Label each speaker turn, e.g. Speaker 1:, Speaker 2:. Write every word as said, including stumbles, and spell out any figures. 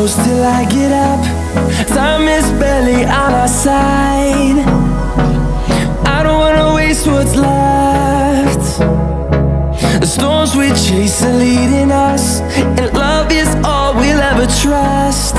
Speaker 1: close till I get up. Time is barely on our side. I don't wanna waste what's left. The storms we chase are leading us, and love is all we'll ever trust.